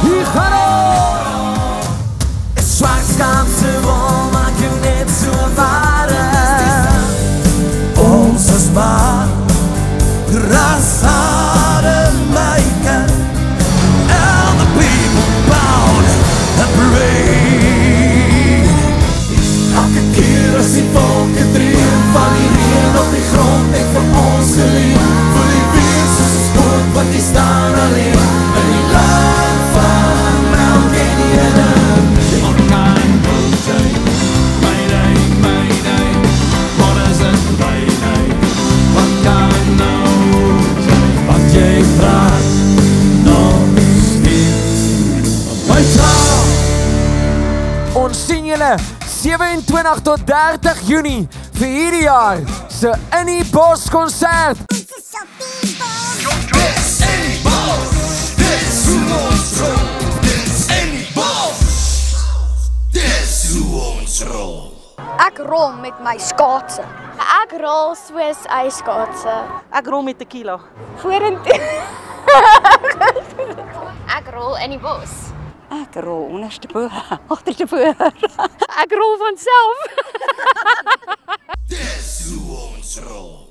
Hier gaan ons! Swart kanse wil maak jou net so ware. Ons is maar grashare maker. And the people bowed and prayed. Elke keer as die volke dream van die reën op die grond en vir ons geleen, voel die weer soos 'n spook wat die staan alleen in die land van melk en honing. Die orkaan Bullseye, Mayday, Mayday, what is it, Mayday? Wat kan nou zijn? Wat jy praat nog steeds my taal. Ons sien julle 27 tot 30 Junie vir hierdie jaar se In die Bos konsert. Dis in die bos, dis hoe ons rol. Dis in die bos, dis hoe ons rol. Ek rol met my skaatse. Ek rol soos ijskaatse. Ek rol met tequila. Vorentoe. Ek rol in die bos. Ek rol onderste bo, agterste bo. Ek rol van self. Dis hoe ons rol.